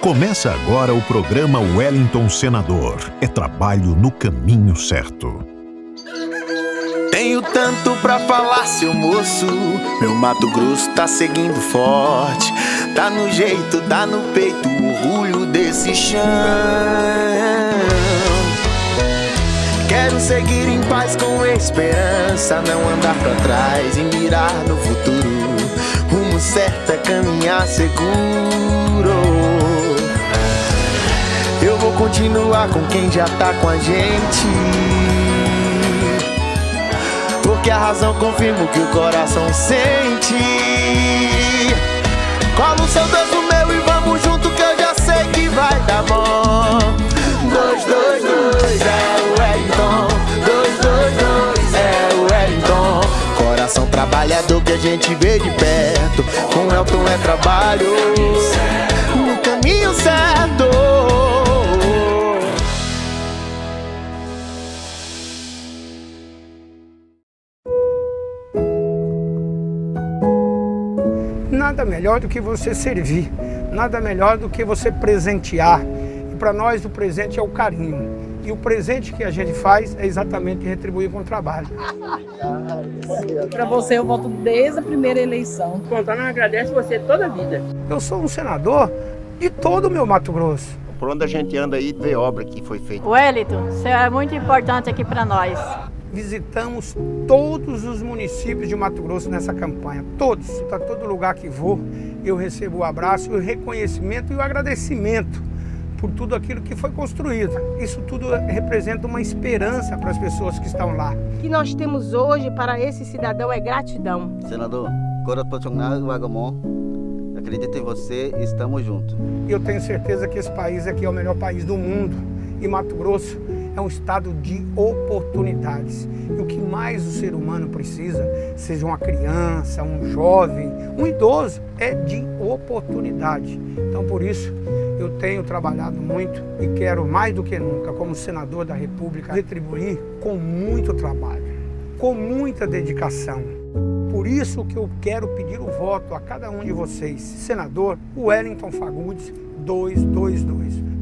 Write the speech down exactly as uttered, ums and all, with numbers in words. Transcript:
Começa agora o programa Wellington Senador. É trabalho no caminho certo. Tenho tanto pra falar, seu moço. Meu Mato Grosso tá seguindo forte. Tá no jeito, tá no peito, o orgulho desse chão. Quero seguir em paz com esperança, não andar pra trás e mirar no futuro. Rumo certo é caminhar seguro. Eu vou continuar com quem já tá com a gente, porque a razão confirma o que o coração sente. Cola o seu Deus no meu e vamos junto que eu já sei que vai dar bom. Dois, dois, dois, é o Wellington. Dois, dois, dois, é o Wellington. Coração trabalhador que a gente vê de perto. Com Elton é trabalho no caminho certo. Nada melhor do que você servir, nada melhor do que você presentear. E para nós o presente é o carinho. E o presente que a gente faz é exatamente retribuir com o trabalho. Para você eu voto desde a primeira eleição. Fontana agradece você toda a vida. Eu sou um senador de todo o meu Mato Grosso. Por onde a gente anda aí, vê obra que foi feita. Wellington, você é muito importante aqui para nós. Visitamos todos os municípios de Mato Grosso nessa campanha, todos. Para todo lugar que vou, eu recebo o abraço, o reconhecimento e o agradecimento por tudo aquilo que foi construído. Isso tudo representa uma esperança para as pessoas que estão lá. O que nós temos hoje para esse cidadão é gratidão. Senador, Coropochongnal Wagamon, acredito em você, estamos juntos. Eu tenho certeza que esse país aqui é o melhor país do mundo e Mato Grosso é um estado de oportunidades. E o que mais o ser humano precisa, seja uma criança, um jovem, um idoso, é de oportunidade. Então, por isso, eu tenho trabalhado muito e quero, mais do que nunca, como senador da República, retribuir com muito trabalho, com muita dedicação. Por isso que eu quero pedir o voto a cada um de vocês. Senador Wellington Fagundes, dois dois dois.